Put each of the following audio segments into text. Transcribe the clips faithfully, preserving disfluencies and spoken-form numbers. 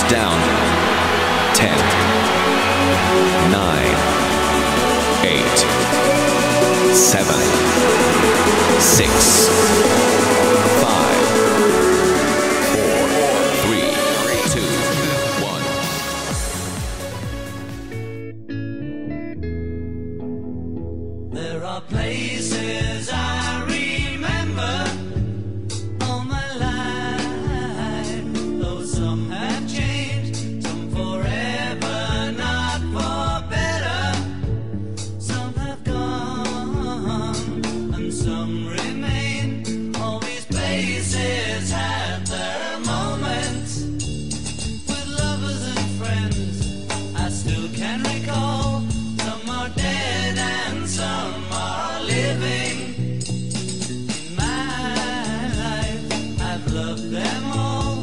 down. Ten, nine, eight, seven, six, five, four, three, two, one. There are places I remember all my life, though some have changed, some forever, not for better. Some have gone and some remain. All these places had their moments with lovers and friends I still can recall. Some are dead and some are living. In my life I've loved them all,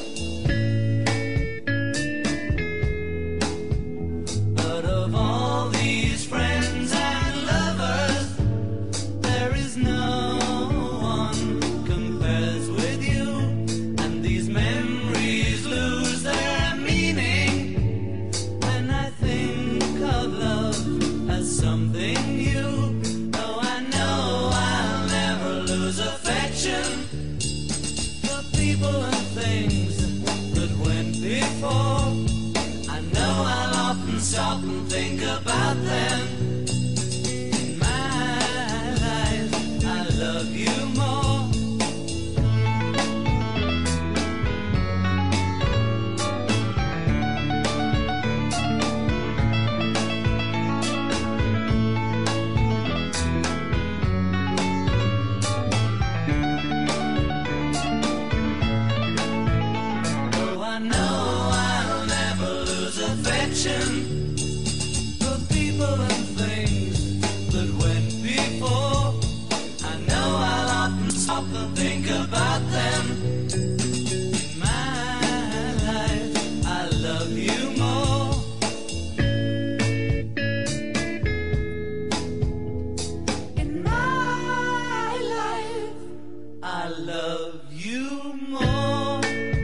but of all these friends and lovers, there is no one compares with you. And these memories lose their meaning when I think of love as something new. Though I know I'll never lose affection for people and things that went before. I know I'll often stop and think about them. In my life I love you more. Though I know I'll never lose affection for people and things that went before. I know I'll often stop and think about them. In my life I love you more. In my life I love you more.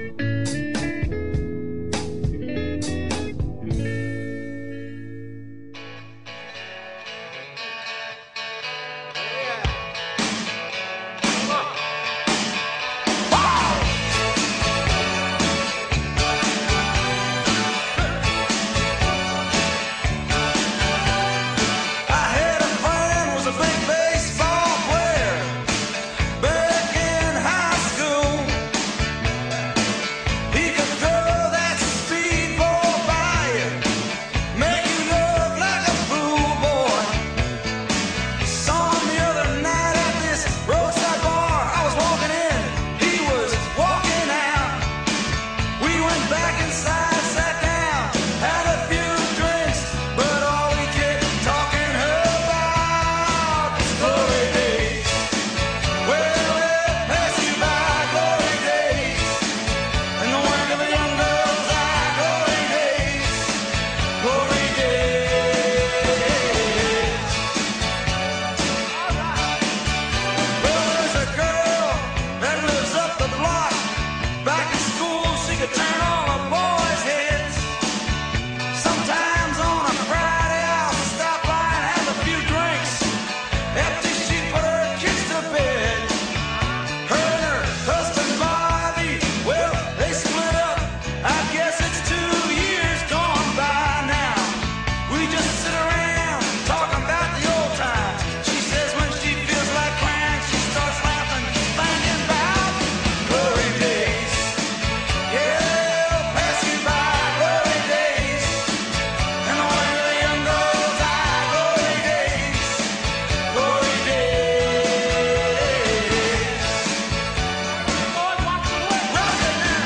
I had a friend who was a big baseball player back in high school. He could throw that speedball by you, make you look like a fool, boy. Saw him the other night at this roadside bar. I was walking in, he was walking out. We went back inside, sat down, had a few drinks, but all we kept talking about was glory days. Well, it passed you by, glory days, and the work of the young girls, ah, glory days, glory days. Well, there's a girl that lives up the block. Back in school, she could turn all the boys' heads. Sometimes on a Friday, I'll stop by and have a few drinks. After she put her kids to bed, her and her husband Bobby, well, they split up. I guess it's two years gone by now. We just sit around talking about the old times. She says when she feels like crying, she starts laughing, thinking about glory days. Yeah, they'll pass you by, glory days, and the way the young girls, ah, glory days, glory days. Boy, watch the way, rock it now.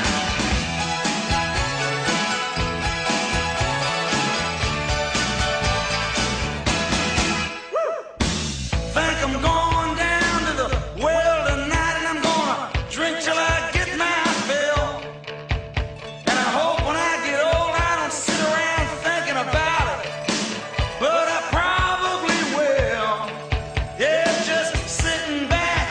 Think I'm going down to the well tonight, and I'm gonna drink till I get my fill. And I hope when I get old I don't sit around thinking about it, but I probably will. Yeah, just sitting back,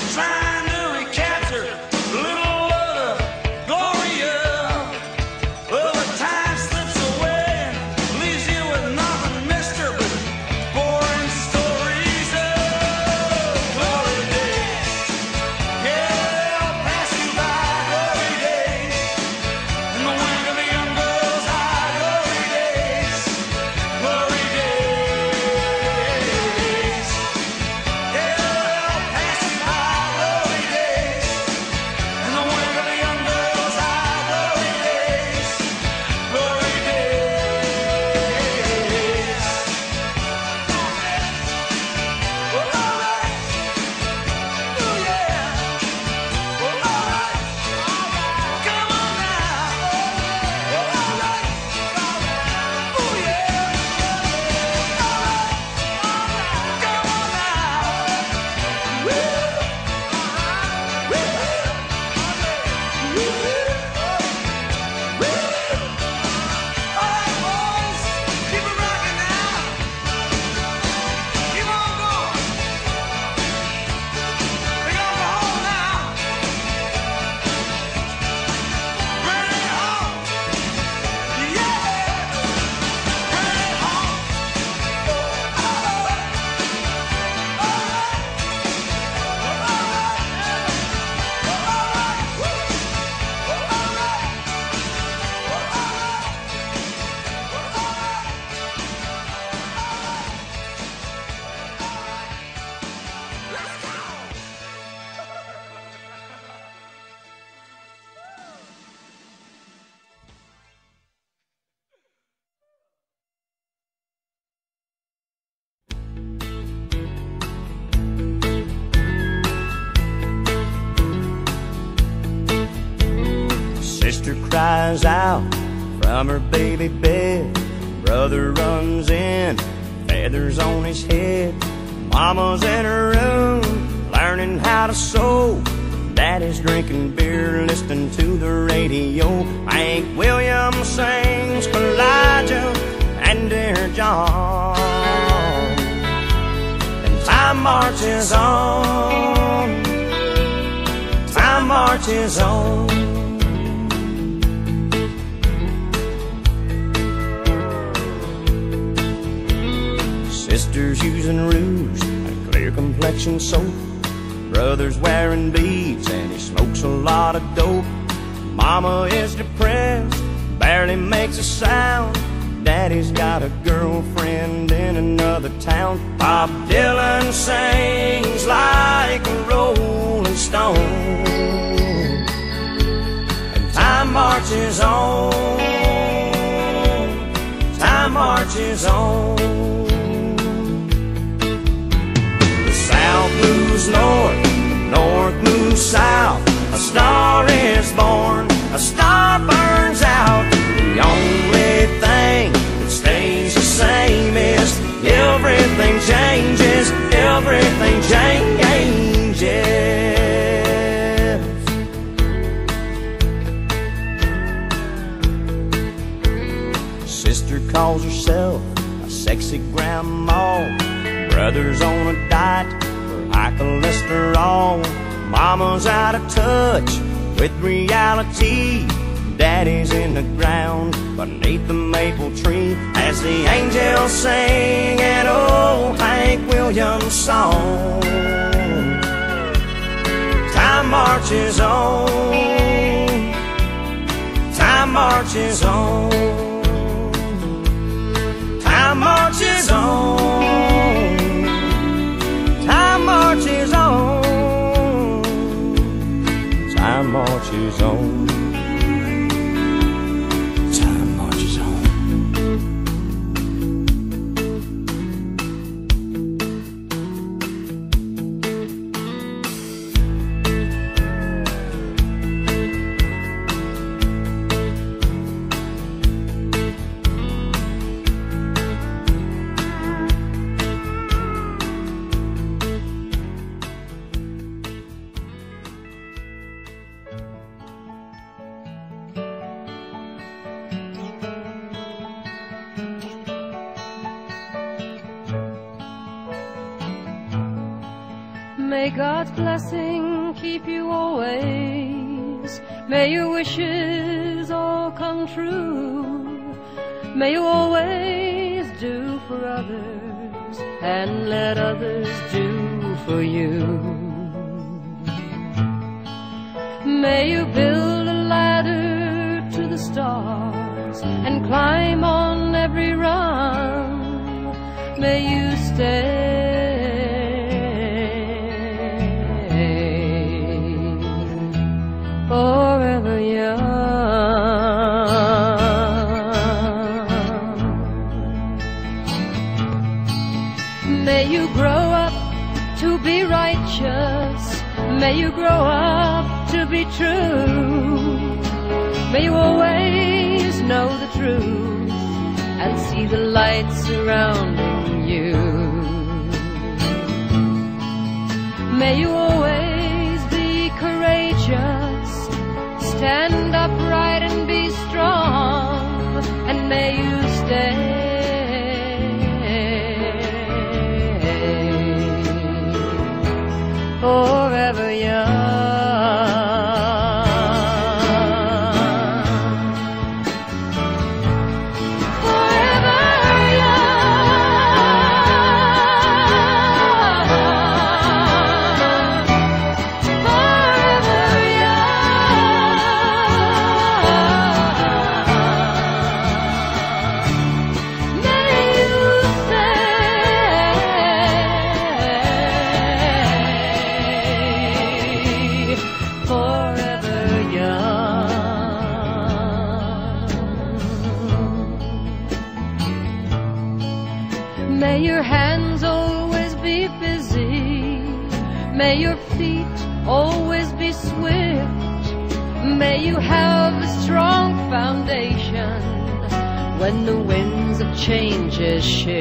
trying to recapture a little of the glory of Sister cries out from her baby bed. Brother runs in, feathers on his head. Mama's in her room, learning how to sew. Daddy's drinking beer, listening to the radio. Hank Williams sings Elijah and Dear John. And time marches on, time marches on. Sister's using rouge and clear complexion soap. Brother's wearing beads and he smokes a lot of dope. Mama is depressed, barely makes a sound. Daddy's got a girlfriend in another town. Bob Dylan sings like a rolling stone. And time marches on, time marches on. South moves north, north moves south. A star is born, a star burns out. The only thing that stays the same is everything changes, everything changes. Sister calls herself a sexy grandma. Brother's on a diet for high cholesterol. Mama's out of touch with reality. Daddy's in the ground beneath the maple tree as the angels sing an old Hank Williams song. Time marches on, time marches on, time marches on, time marches on, time marches on. May God's blessing keep you always. May your wishes all come true. May you always do for others and let others do for you. May you build a ladder to the stars and climb on every rung. May you stay forever young. May you grow up to be righteous. May you grow up to be true. May you always know the truth and see the light surrounding you. May you always be courageous, stand upright and be strong, and may you stay forever young. May your hands always be busy. May your feet always be swift. May you have a strong foundation when the winds of change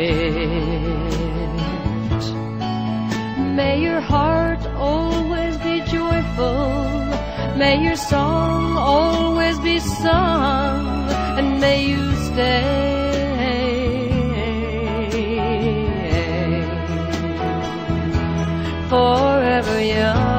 shift. May your heart always be joyful, may your song always be sung, and may you stay forever young.